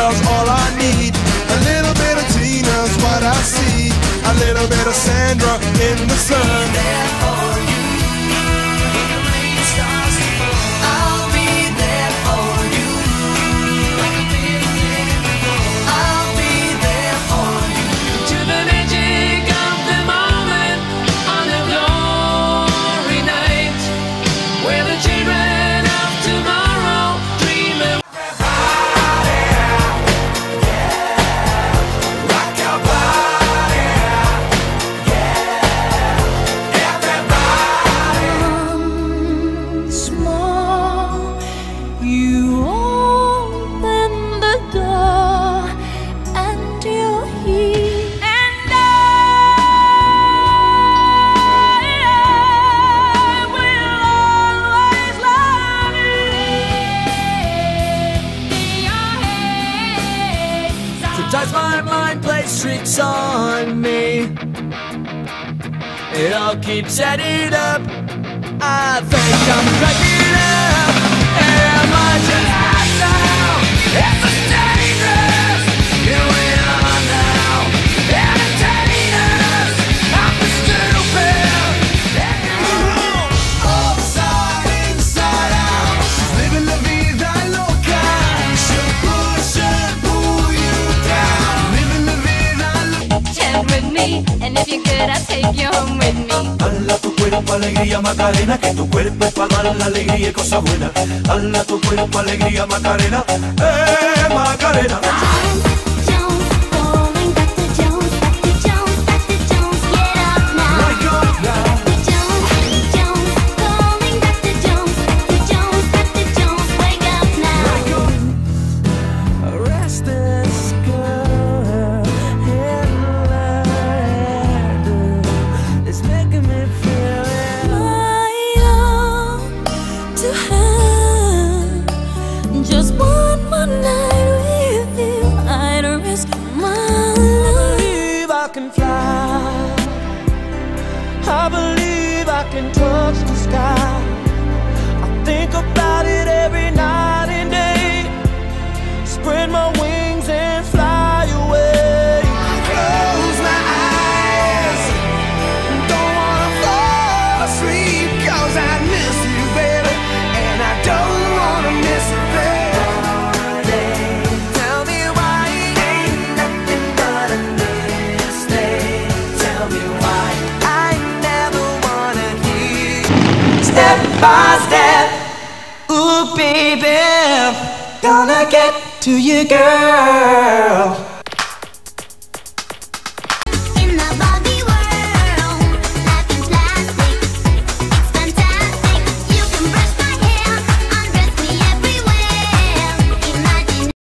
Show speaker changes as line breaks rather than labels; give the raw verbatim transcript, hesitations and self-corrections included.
girl's all I need. A little bit of Tina's what I see. A little bit of Sandra in the sun.
There for you when the rain starts to fall. I'll be there for you like I've been there before. I'll be there for you. To the magic of the moment on a glory night, where the children of tomorrow dream of.
Sometimes my mind plays tricks on me. It all keeps adding up. I think I'm cracking up. Am I just asshole? It's so dangerous. Here we are now, entertainers. I'm the stupid.
Upside, inside out. She's living la vida loca. She'll push and pull you down. Living la vida loca.
Chant with me, and if you could, I'd take you home with me.
Hala tu cuerpo, alegría, Macarena, que tu cuerpo es para dar la alegría y cosas buenas. Hala tu cuerpo, alegría, Macarena, eh, Macarena.
Jones, going back to Jones, back to Jones, back to Jones, get up now.
Wake up now.
Jones, Jones, going back to Jones, back to Jones, back to Jones, wake up now.
Restless girl in London is making me feel it.
My all to have just one more night with you. I'd risk my
I
life.
believe I can fly. I believe I can touch the sky. I think about it every night and day. Spread my wings and fly away.
Close my eyes. Don't wanna fall asleep, 'cause I miss you, baby. And I don't wanna miss you, baby.
Tell me why it ain't nothing but a mistake. Tell me why I never wanna hear. Step by step, ooh baby, gonna get to you, girl.